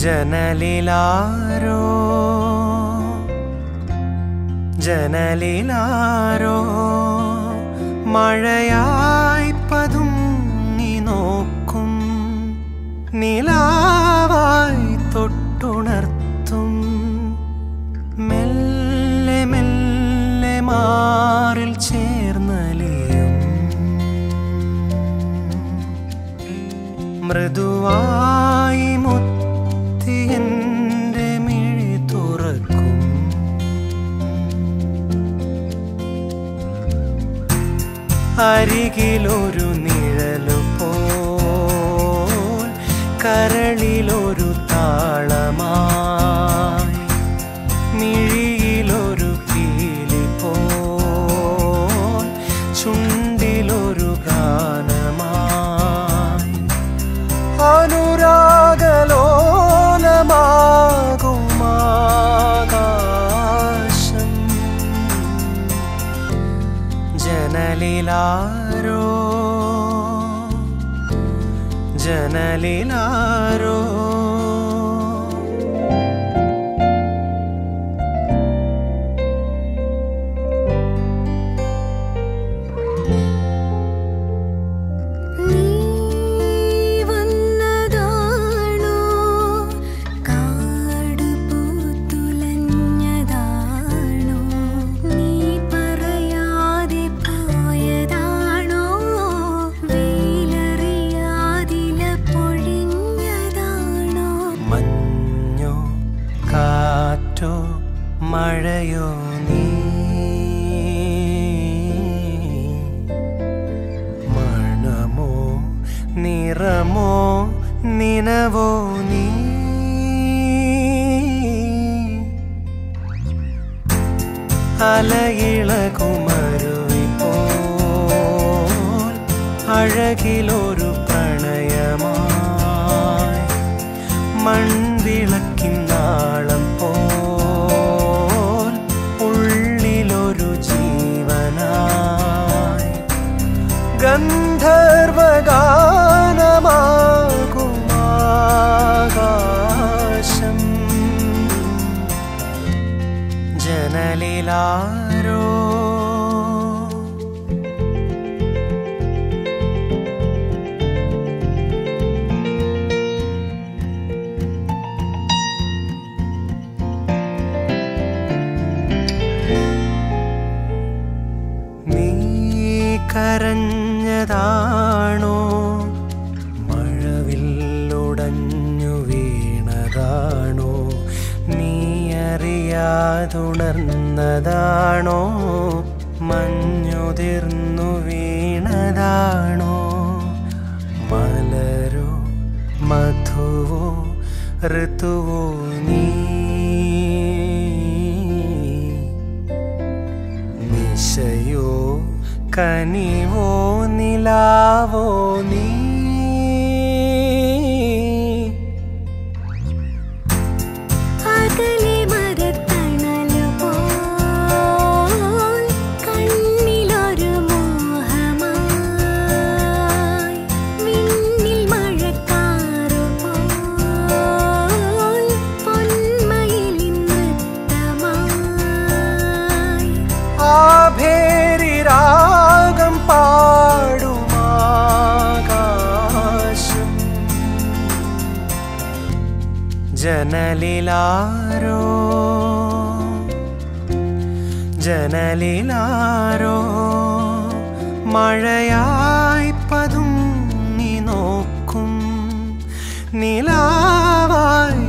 ജനലിലാരോ ജനലിലാരോ മഴയായി പതുങ്ങി നോക്കും, നിലാവായി തൊട്ടുണർത്തും, മെല്ലെ മെല്ലെ മാറിൽ ചേർന്നലിയും, മൃദുവായി മുത്തി എൻ്റെ മിഴി തുറക്കും. അരികിലൊരു നിഴലു പോൽ കരളിലൊരു താളമായി, മിഴിയിലൊരു പീലി പോൽ ചുണ്ടിലൊരു ഗാനമായി, അനുരാഗലോലമാകുമാകാശം. ജനലിലാരോ ജനലിലാരോ മഴയോ നീ, മണമോ നിറമോ നിനവോ നീ, അലയിളകുമരുവി പോൽ അഴകിലൊരു പ്രണയമായി, മൺവിളക്കിൻ നാളം പോൽ ഗന്ധർവഗാനമാകുമാകാശം. ജനലിലാരോ കരഞ്ഞതാണോ, മഴവില്ലുടഞ്ഞു വീണതാണോ, നീ അറിയാതുണർന്നതാണോ, മഞ്ഞുതിർന്നു വീണതാണോ, മലരോ മധുവോ ഋതുവോ നീ, നിശയോ കനിവോ നിലാവോ നീ, അകലെ മരത്തണലു പോൽ കണ്ണിലൊരു മോഹമായി, മിന്നിൽ മഴക്കാറു പോൽ പൊന്മയിലിൻ നൃത്തമായി, ആഭേരിരാഗം പാടുമാകാശം. ജനലിലാരോ ജനലിലാരോ മഴയായി പതുങ്ങി നോക്കും, നിലാവായി